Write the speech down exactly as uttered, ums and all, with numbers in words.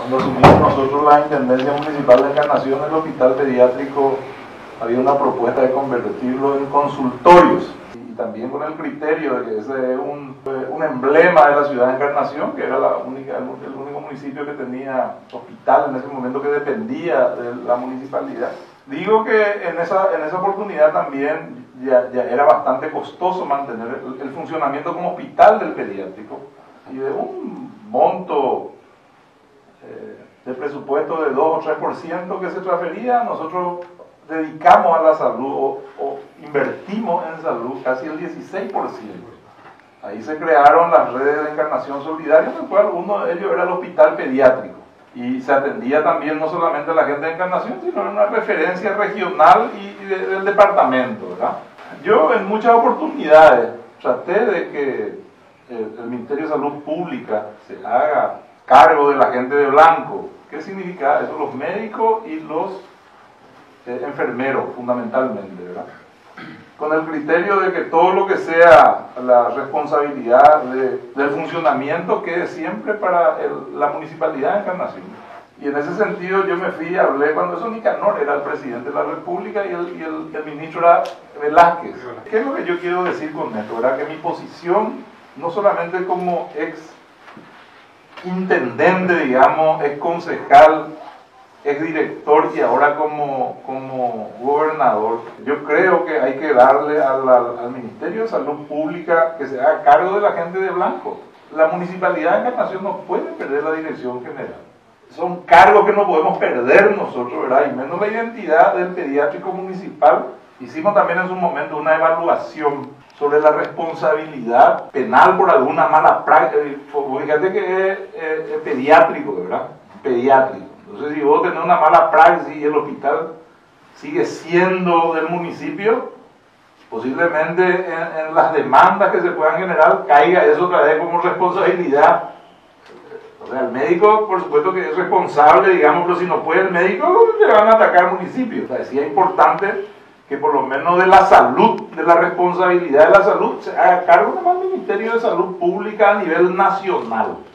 Cuando asumimos nosotros la Intendencia Municipal de Encarnación, el hospital pediátrico, había una propuesta de convertirlo en consultorios, y también con el criterio de que ese es un, un emblema de la ciudad de Encarnación, que era la única, el único municipio que tenía hospital en ese momento, que dependía de la municipalidad. Digo que en esa, en esa oportunidad también ya, ya era bastante costoso mantener el, el funcionamiento como hospital del pediátrico, y de un monto eh, de presupuesto de dos o tres por ciento que se transfería, nosotros dedicamos a la salud o, o invertimos en salud casi el dieciséis por ciento. Ahí se crearon las redes de Encarnación Solidaria, en el cual uno de ellos era el hospital pediátrico, y se atendía también no solamente a la gente de Encarnación, sino en una referencia regional y, y de, del departamento, ¿verdad? Yo en muchas oportunidades traté de que el, el Ministerio de Salud Pública se haga cargo de la gente de blanco. ¿Qué significa eso? Los médicos y los eh, enfermeros, fundamentalmente, ¿verdad? Con el criterio de que todo lo que sea la responsabilidad de, del funcionamiento quede siempre para el, la Municipalidad de Encarnación. Y en ese sentido yo me fui, hablé cuando eso Nicanor era el presidente de la República y el, y el, el ministro era Velázquez. ¿Qué es lo que yo quiero decir con esto? ¿Verdad? Que mi posición, no solamente como ex intendente, digamos, ex concejal, ex director y ahora como, como gobernador, yo creo que hay que darle al, al, al Ministerio de Salud Pública que se haga cargo de la gente de blanco. La Municipalidad de Encarnación no puede perder la dirección general. Son cargos que no podemos perder nosotros, ¿verdad? Y menos la identidad del pediátrico municipal. Hicimos también en su momento una evaluación sobre la responsabilidad penal por alguna mala práctica. Fíjate que es, es, es pediátrico, ¿verdad? Pediátrico. Entonces, si vos tenés una mala praxis y el hospital sigue siendo del municipio, posiblemente en, en las demandas que se puedan generar caiga eso otra vez como responsabilidad. O sea, el médico, por supuesto que es responsable, digamos, pero si no puede el médico, le van a atacar al municipio. O sea, sí es importante que por lo menos de la salud, de la responsabilidad de la salud, se haga cargo del Ministerio de Salud Pública a nivel nacional.